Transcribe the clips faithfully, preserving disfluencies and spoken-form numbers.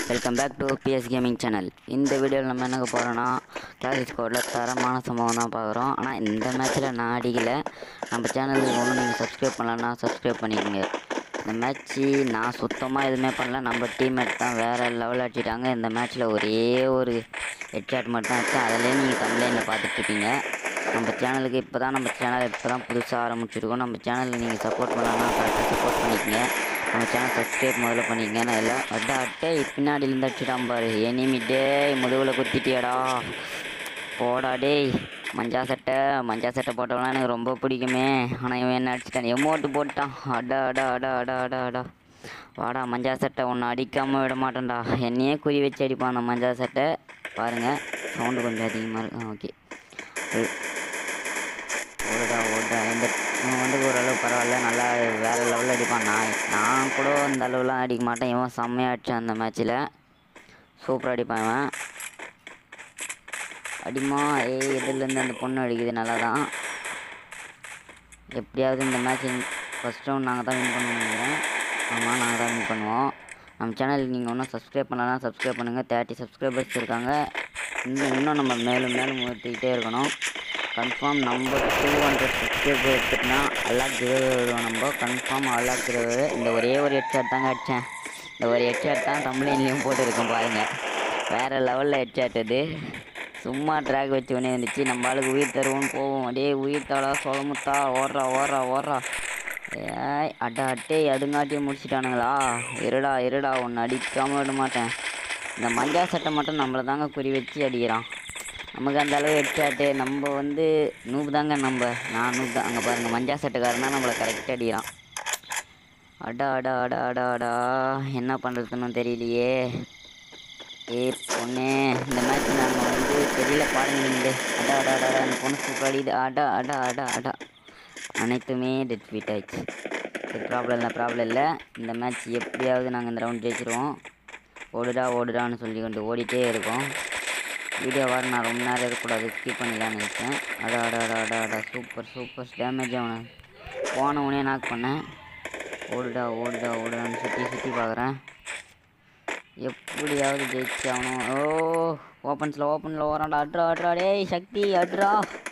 Welcome back to BS gaming channel. இந்த வீடியோவில் நம்ம என்ன போகிறோன்னா கிளாசிக் ஸ்குவாடில் தரமான சம்பவம் தான் பார்க்குறோம். ஆனால் இந்த மேட்ச்சில் நான் அடிக்கலை. நம்ம சேனலுக்கு ஒன்றும் நீங்கள் சப்ஸ்கிரைப் பண்ணலன்னா சப்ஸ்கிரைப் பண்ணிக்கோங்க. இந்த மேட்ச்சு நான் சுத்தமாக எதுவுமே பண்ணல. நம்ம டீம்மேட் தான் வேறு லெவலில் அடிச்சிட்டாங்க. இந்த மேட்ச்சில் ஒரே ஒரு ஹெட்ஷாட் மட்டும் தான் வச்சேன். அதிலே நீங்கள் கம்ப்ளைண்டில் பார்த்துட்ருப்பீங்க. நம்ம சேனலுக்கு இப்போ தான் நம்ம சேனல் இப்போ தான் புதுசாக ஆரம்பிச்சிருக்கோம். நம்ம சேனலில் நீங்கள் சப்போர்ட் பண்ணலன்னா கரெக்டாக சப்போர்ட் பண்ணிக்கோங்க. நம்ம சேனல் சப்ஸ்கிரைப் முதல்ல பண்ணிக்கங்க. நான் எல்லாம் அட்டை அட்டை பின்னாடியிலேருந்து அடிச்சுட்டான் பாரு. எனிமி டே முதுகில் குத்திட்டியாடா போடா டேய். மஞ்சா சட்டை மஞ்சா சட்டை போட்டவனா எனக்கு ரொம்ப பிடிக்குமே. ஆனால் இவன் என்ன அடிச்சிட்டான், எமோட்டு போட்டான். அடா அடா அடா அடா அடா அடா வாடா மஞ்சா சட்டை ஒன்று அடிக்காமல் விட மாட்டேன்டா. என்னையே குறி வச்சு அடிப்பான் அந்த மஞ்சா சட்டை. பாருங்கள் சவுண்டு கொஞ்சம் அதிகமாக இருக்கு. ஓகே ஓடுடா ஓடுடா. இந்த இவன் வந்து ஓரளவு பரவாயில்ல, நல்லா வேறு லெவலில் அடிப்பான். நான் நான் கூட அந்த அளவுலாம் அடிக்க மாட்டேன். இவன் செம்மையாக அடித்தான் அந்த மேட்ச்சில். சூப்பராக அடிப்பான் இவன். அடிமா ஏய் எதிலேருந்து அந்த பொண்ணு அடிக்குது நல்லா தான். எப்படியாவது இந்த மேட்ச் ஃபஸ்ட் ரவுண்ட் நாங்கள் தான் வின் பண்ணுவோம் நினைக்கிறேன். ஆமாம் நாங்கள் தான் வின் பண்ணுவோம். நம்ம சேனலுக்கு நீங்கள் ஒன்றும் சப்ஸ்கிரைப் பண்ணலாம் சப்ஸ்கிரைப் பண்ணுங்கள். தேர்ட்டி சப்ஸ்கிரைபர்ஸ் இருக்காங்க. இன்னும் இன்னும் நம்ம மேலும் மேலும் ஊற்றிக்கிட்டே இருக்கணும். கன்ஃபார்ம் நம்ம டூ ஹண்ட்ரட் சப்ஸ்கிரைபர் எடுத்துட்டுனா எல்லாம் கிரே விடுவோம். நம்ம கன்ஃபார்ம் எல்லாம் கிரே. இந்த ஒரே ஒரு ஹெட்ஷாட் தாங்க அடித்தேன். இந்த ஒரு ஹெட்ஷாட் தான் தமிழ்லையும் போட்டுருக்கோம் பாருங்கள். வேறு லெவலில் ஹெட்ஷாட் அது. சும்மா ட்ராக் வச்சு ஒன்றே வந்துச்சு. நம்ம ஆளுக்கு உயிர் தருவோன்னு போவோம். அப்படியே உயிர் தாடா சொலமுத்தா ஓடுறா ஓடுறா ஓடுறா. ஏய் அட்டா அட்டே அதுங்காட்டியும் முடிச்சிட்டானுங்களா. இருடா இருடா ஒன்று அடிக்காமல் விட மாட்டேன். இந்த மஞ்சா சட்டை மட்டும் நம்மளை தாங்க குறி வச்சு அடிக்கிறான். நமக்கு அந்த அளவு ஹெட்ஷாட்டு. நம்ம வந்து நூப் தாங்க. நம்ம நான் நூப் தான். அங்கே பாருங்கள் மஞ்சா சட்டைக்காரனா நம்மளை கரெக்டாக அடிக்கிறான். அடா அடா அடா அடா அடா என்ன பண்ணுறதுன்னு தெரியலையே. ஏ பொண்ணு இந்த மேட்ச் நாங்கள் வந்து தெரியல பாருங்க நீங்கள். அடா அடா அடா அந்த பொண்ணு சூப்பர் அடிது. அடா அடா அடா அடா அனைத்துமே டெட் ஃபீட் ஆயிடுச்சு. சரி ப்ராப்ளம் இல்லை ப்ராப்ளம் இல்லை. இந்த மேட்ச் எப்படியாவது நாங்கள் இந்த ரவுண்ட் ஜெயிச்சிருவோம். ஓடுடா ஓடுடான்னு சொல்லி கொண்டு ஓடிட்டே இருக்கோம். வீடியோ வர நான் ரொம்ப நேரம் இருக்கக்கூடாது, ஸ்கிப் பண்ணிடலான்னு நினச்சேன். அடா அடா அடா அடா அடா சூப்பர் சூப்பர் டேமேஜ் அவனை போனவனே நாக் பண்ணேன். ஓடுடா ஓடுடா ஓடுடான்னு சுற்றி சுற்றி பார்க்குறேன். எப்படியாவது ஜெயிச்சு ஆகணும். ஓ ஓப்பன்ஸில் ஓப்பனில் ஓரான்டா. அட்ரா அட்ரா டேய் சக்தி அட்ரா.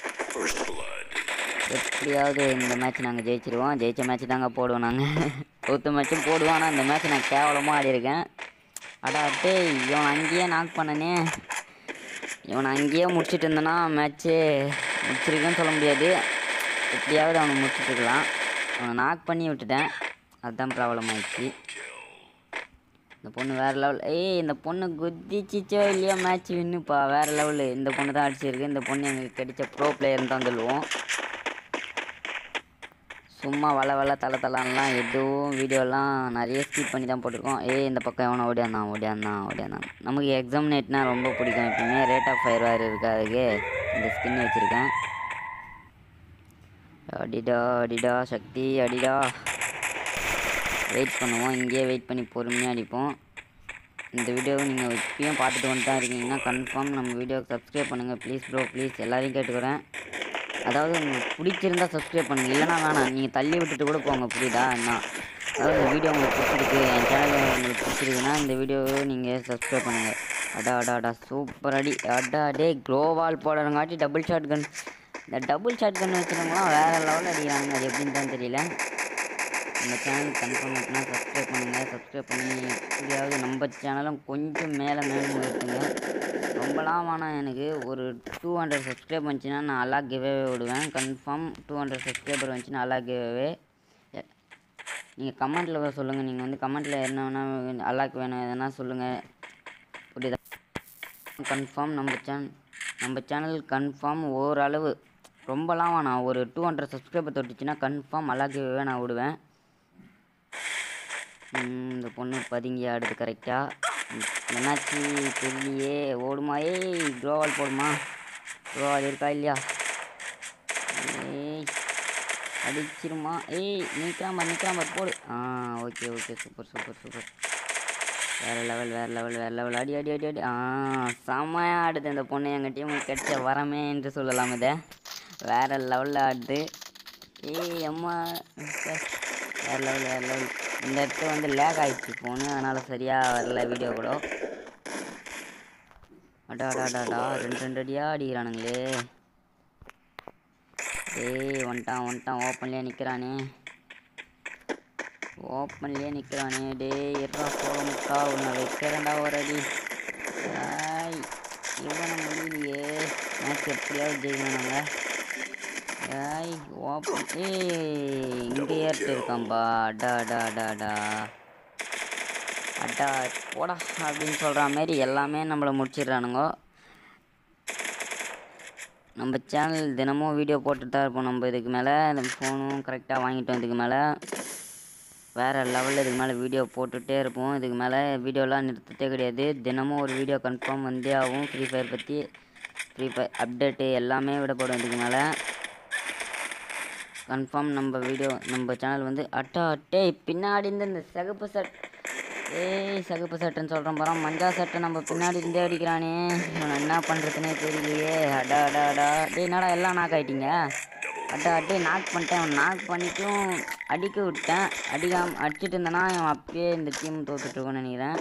எப்படியாவது இந்த மேட்ச் நாங்கள் ஜெயிச்சிருவோம். ஜெயிச்ச மேட்ச் தாங்க போடுவோம் நாங்கள். ஒருத்த மேட்ச்சும் போடுவோம். ஆனால் இந்த மேட்ச் நான் கேவலமாக ஆடிருக்கேன். அடா டேய் இவன் அங்கேயே நாக் பண்ணனே. இவனை அங்கேயே முடிச்சுட்டு இருந்தேன்னா மேட்ச்சு முடிச்சிருக்குன்னு சொல்ல முடியாது. எப்படியாவது அவனை முடிச்சுட்டுருக்கலாம். அவனை நாக் பண்ணி விட்டுட்டேன். அதுதான் ப்ராப்ளம் ஆயிடுச்சு. இந்த பொண்ணு வேறு லெவல். ஏய் இந்த பொண்ணு குதிச்சிச்சோ இல்லையோ மேட்ச் வின்னுப்பா. வேறு லெவலு. இந்த பொண்ணு தான் அடிச்சிருக்கு. இந்த பொண்ணு எங்களுக்கு கிடைச்ச ப்ரோ பிளேயர்னு தான் சொல்லுவோம். சும்மா வள வள தலை தலான்லாம் எதுவும் வீடியோலாம் நிறைய ஸ்கிப் பண்ணி தான் போட்டிருக்கோம். ஏய் இந்த பக்கம் எவனை ஓடியாந்தான் ஓடியாந்தான் ஓடியாந்தான். நமக்கு எக்ஸாமினேட்னா ரொம்ப பிடிக்கும். எப்பவுமே ரேட் ஆஃப் ஃபயர் வேறு இருக்காதுக்கு இந்த ஸ்கின் வச்சுருக்கேன். அடிடா அடிடா சக்தி அடிடா. வெயிட் பண்ணுவோம். இங்கேயே வெயிட் பண்ணி பொறுமையாக அடிப்போம். இந்த வீடியோவை நீங்கள் இப்பயும் பார்த்துட்டு வந்து தான் இருக்கீங்கன்னா கன்ஃபார்ம் நம்ம வீடியோவை சப்ஸ்கிரைப் பண்ணுங்கள் ப்ளீஸ் ப்ரோ ப்ளீஸ். எல்லாரையும் கேட்டுக்கிறேன். அதாவது உங்களுக்கு பிடிச்சிருந்தால் சப்ஸ்கிரைப் பண்ணுங்கள், இல்லைனா வேணாம் நீங்கள் தள்ளி விட்டுட்டு கூட போங்க. புரியுதா என்ன? அதாவது இந்த வீடியோ உங்களுக்கு பிடிச்சிருக்கு, என் சேனல் உங்களுக்கு பிடிச்சிருக்குன்னா இந்த வீடியோவை நீங்கள் சப்ஸ்கிரைப் பண்ணுங்கள். அடா அடா அடா சூப்பர் அடி. அடா டே க்ளோவால் போடுறங்காட்டி டபுள் ஷாட் கன். இந்த டபுள் ஷாட் கன் வச்சுருந்தவங்களாம் வேறு லெவலில் அடிக்கிறாங்க. அது எப்படின்னு தான் தெரியல. நம்ம சேனல் கன்ஃபார்ம் ஆச்சுன்னா சப்ஸ்கிரைப் பண்ணுங்கள். சப்ஸ்கிரைப் பண்ணி எப்படியாவது நம்ம சேனலும் கொஞ்சம் மேலே மேலே முயற்சிங்க. ரொம்பலாம் வேணாம் எனக்கு. ஒரு டூ ஹண்ட்ரட் சப்ஸ்கிரைப் வந்துச்சுன்னா நான் அல்லா கிவ்வே விடுவேன். கன்ஃபார்ம் டூ ஹண்ட்ரட் சப்ஸ்கிரைபர் வந்துச்சுன்னா அல்லா கிவ்வே. நீங்கள் கமெண்ட்டில் சொல்லுங்கள். நீங்கள் வந்து கமெண்ட்டில் என்ன வேணால் அல்லாக்கு வேணும் எதனா சொல்லுங்கள். புரியுதா? கன்ஃபார்ம் நம்ம சேனல் நம்ம சேனல் கன்ஃபார்ம் ஓரளவு ரொம்பலாம் வேணாம். ஒரு டூ ஹண்ட்ரட் சப்ஸ்கிரைபர் தொட்டுச்சுன்னா கன்ஃபார்ம் அல்லா கிவ்வே நான் விடுவேன். இந்த பொண்ணு பதுங்கி ஆடுது கரெக்டாக. என்னாச்சு தெரியலையே. ஓடுமா ஏய் க்ளோவால் போடுமா. க்ளோவால் இருக்கா இல்லையா. ஏய் அடிச்சிருமா. ஏய் நிற்காம நிற்காம போடு. ஆ okay okay super super super. வேறு லெவல் வேறு லெவல் வேறு லெவல். அடி அடி அடி அடி. ஆ செம்மையாக ஆடுது இந்த பொண்ணு. எங்கள் டீமுக்கு கிடைச்ச வரமே என்று சொல்லலாம். இதை வேறு லெவலில் ஆடுது. ஏய் அம்மா வேறு லெவல் வேறு லெவல். இந்த இடத்துல வந்து லேக் ஆகிடுச்சு ஃபோனு, அதனால் சரியாக வரல வீடியோ கூட. அடா அடாடாடா ரெண்டு ரெண்டு அடியாக அடிக்கிறானுங்களே. ஏய் வந்துட்டான் வந்துட்டான் ஓப்பன்லேயே நிற்கிறானே ஓப்பன்லேயே நிற்கிறானே டே இருறா சோள முட்டா உன்னை வைக்கிறேன்டா ஒரு அடி. ஏய் இவனை முடியலையே. மேட்ச் எப்படியாவது ஜெயிக்கணும் நாங்கள். ஏய் ஓப்பன் ஏய் இங்கே ஏறிட்டு இருக்கான்பா. அடா அடா அடா அடா அட்டா போடா அப்படின்னு சொல்கிற மாரி எல்லாமே நம்மளை முடிச்சிடுறானுங்க. நம்ம சேனல் தினமும் வீடியோ போட்டுட்டு தான் இருப்போம். நம்ம இதுக்கு மேலே நம்ம ஃபோனும் கரெக்டாக வாங்கிட்டோம். இதுக்கு மேலே வேறு லெவலில் இதுக்கு மேலே வீடியோ போட்டுகிட்டே இருப்போம். இதுக்கு மேலே வீடியோலாம் நிறுத்தத்தே கிடையாது. தினமும் ஒரு வீடியோ கன்ஃபார்ம் வந்தே ஆகும். ஃப்ரீ ஃபயர் பற்றி ஃப்ரீ ஃபயர் அப்டேட்டு எல்லாமே விடப்படும். இதுக்கு மேலே கன்ஃபார்ம் நம்ம வீடியோ நம்ம சேனல் வந்து அட்டா அட்டே பின்னாடி இருந்து இந்த சிகப்பு சட் ஏய் சிகப்பு சட்டைன்னு சொல்கிறோம் பாரு. மஞ்சா சட்டை நம்ம பின்னாடி இருந்தே அடிக்கிறானே. இவனை என்ன பண்ணுறதுனே தெரியலையே. அடா அடா அடா டே என்னடா எல்லாம் நாக் ஆகிட்டீங்க. அட்டா அட்டே நாக் பண்ணிட்டேன். அவன் நாக் பண்ணிட்டும் அடிக்க விட்டேன். அடிக்காம அடிச்சுட்டு இருந்தேன்னா அவன் அப்பயே இந்த டீம் தோத்துட்ருக்கோன்னு நினைக்கிறேன்.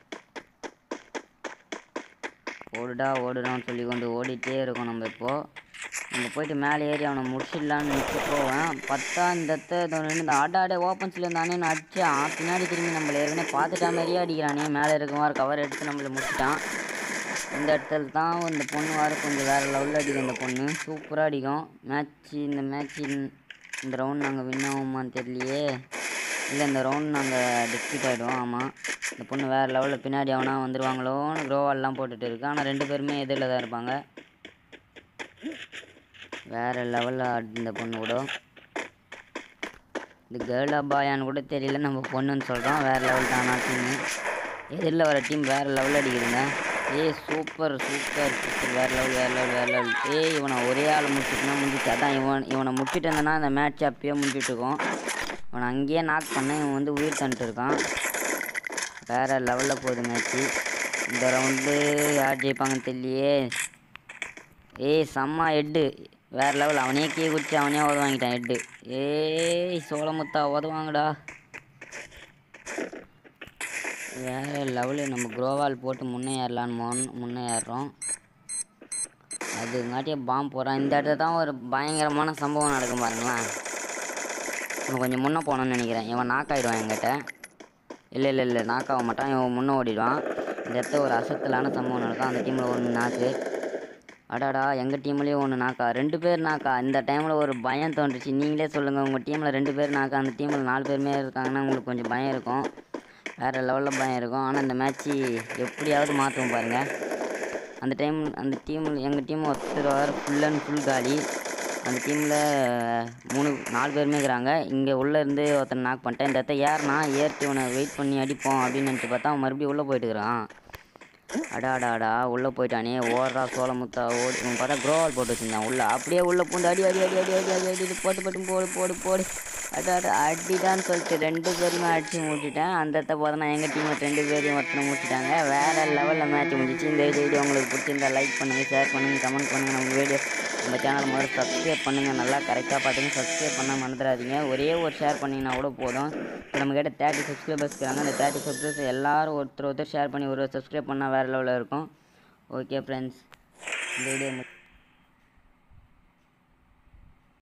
ஓடுடா ஓடுடான்னு சொல்லி கொண்டு ஓடிட்டே இருக்கோம். நம்ம இப்போது நம்ம போயிட்டு மேலே ஏறி அவனை முடிச்சிடலான்னு நினச்சி போவேன். பத்தா இந்த இடத்த ஆடாடே ஓப்பன்ஸில் இருந்தானே நான் அடித்தான். பின்னாடி திரும்பி நம்மளை ஏற்கனவே பார்த்துட்டா மாதிரியே அடிக்கிறானே. மேலே இருக்கவாறு கவர் எடுத்து நம்மளை முடிச்சிட்டான். இந்த இடத்துல தான் இந்த பொண்ணு வர கொஞ்சம் வேறு லெவலில் அடிக்கும். இந்த பொண்ணு சூப்பராக அடிக்கும். மேட்ச்சு இந்த மேட்ச்சு இந்த ரவுண்ட் நாங்கள் வின் ஆகுமான்னு தெரியலையே. இல்லை இந்த ரவுண்ட் நாங்கள் டிஸ்ட்ரிக்ட் ஆகிடுவோம். ஆமாம் இந்த பொண்ணு வேறு லெவலில் பின்னாடி அவனா வந்துடுவாங்களோன்னு க்ரோவால்லாம் போட்டுட்டு இருக்கு. ஆனால் ரெண்டு பேருமே எதிரில் தான் இருப்பாங்க. வேறு லெவலில் இந்த பொண்ணு கூட இந்த கேர்ளா பாயான்னு கூட தெரியல. நம்ம பொண்ணுன்னு சொல்கிறோம். வேறு லெவல் தான். ஆனால் டீமு எதிரில் வர டீம் வேறு லெவலில் அடிக்குதுங்க. ஏய் சூப்பர் சூப்பர் சூப்பர் வேறு லெவல் வேறு லெவல் வேறு லெவல். ஏய் இவனை ஒரே ஆள் முடிச்சுட்டுனா முடிச்சு. அதான் இவன் இவனை முடிச்சுட்டு இருந்தேன்னா அந்த மேட்ச் அப்பயே முடிச்சுட்ருக்கோம். இவனை அங்கேயே நாக் பண்ணேன். இவன் வந்து உயிர் தந்துட்டு இருக்கான். வேறு லெவலில் போகுது மேட்ச்சு. இந்த ரவுண்டு யார் ஜெயிப்பாங்கன்னு தெரியலையே. ஏய் செம்ம ஹெட்டு வேறு லெவல். அவனே கீ குடிச்சு அவனே உத வாங்கிட்டான் ஹெட்டு. ஏய் சோளமுத்தா உதவாங்கடா. வேறு லெவலு. நம்ம குரோவால் போட்டு முன்னே ஏறலான்னு மொன் முன்னே ஏறுறோம். அதுங்காட்டியே பாம்பு போகிறான். இந்த இடத்துல தான் ஒரு பயங்கரமான சம்பவம் நடக்கும் பாருங்களேன். இவன் கொஞ்சம் முன்னே போனோன்னு நினைக்கிறேன். இவன் நாக் ஆகிடுவான் என்கிட்ட. இல்லை இல்லை இல்லை நாக் ஆக மாட்டான். இவன் முன்னே ஓடிடுவான். இந்த இடத்துல ஒரு அசத்தலான சம்பவம் நடக்கும். அந்த டீமில் ஒன்று நாக்கு. அடாடா எங்கள் டீம்லேயும் ஒன்று நாக்கா. ரெண்டு பேர் நாக்கா. இந்த டைமில் ஒரு பயம் தோன்றுச்சு. நீங்களே சொல்லுங்கள் உங்கள் டீமில் ரெண்டு பேர் நாக்கா. அந்த டீமில் நாலு பேருமே இருக்காங்கன்னா உங்களுக்கு கொஞ்சம் பயம் இருக்கும். வேறு லெவலில் பயம் இருக்கும். ஆனால் இந்த மேட்ச்சு எப்படியாவது மாற்றுவோம் பாருங்கள். அந்த டைம் அந்த டீமில் எங்கள் டீம் ஒருத்தர் வர ஃபுல் அண்ட் ஃபுல் காலி. அந்த டீமில் மூணு நாலு பேருமே இருக்கிறாங்க. இங்கே உள்ளே இருந்து ஒருத்தர் நாக் பண்ணிட்டேன். இந்த இடத்த ஏறினா ஏறிட்டு இவனை வெயிட் பண்ணி அடிப்போம் அப்படின்னு நினச்சி பார்த்தா அவன் மறுபடியும் உள்ளே போயிட்டுக்கிறான். அடாடாடா உள்ளே போயிட்டானே. ஓடுறா சோளமுத்தா ஓடி. இவன் பார்த்தா க்ரோவால் போட்டு வச்சுருந்தான் உள்ளே. அப்படியே உள்ளே பூண்டு அடி அடி அடி அடி அடி அடி அடி அடி போட்டு போட்டு போடு போடு போடு அடாடா அடிடான்னு சொல்லிட்டு ரெண்டு பேருமே அடித்து முடிச்சிட்டேன். அந்த இடத்த பார்த்தோன்னா எங்கள் டீமில் ரெண்டு பேரையும் ஒருத்தனை முடிச்சிட்டாங்க. வேறு லெவலில் மேட்ச் முடிஞ்சிச்சு. இந்த வீடியோ உங்களுக்கு பிடிச்சிருந்தா லைக் பண்ணுங்கள், ஷேர் பண்ணுங்கள், கமெண்ட் பண்ணுங்கள். நம்ம வீடியோ நம்ம சேனல் முதல்ல சப்ஸ்கிரைப் பண்ணுங்கள். நல்லா கரெக்டாக பார்த்துங்க. சப்ஸ்கிரைப் பண்ண மறந்துடாதீங்க. ஒரே ஒரு ஷேர் பண்ணிங்கன்னா கூட போதும். இப்போ நம்ம கிட்ட தேர்ட்டி சப்ஸ்கிரைபர்ஸ் இருக்கிறாங்க. அந்த தேர்ட்டி சப்ஸ்கிரைபர்ஸ் எல்லோரும் ஒருத்தர் ஒருத்தர் ஷேர் பண்ணி ஒரு சப்ஸ்கிரைப் பண்ணால் வேறு லெவலில் இருக்கும். ஓகே ஃப்ரெண்ட்ஸ் இந்த வீடியோ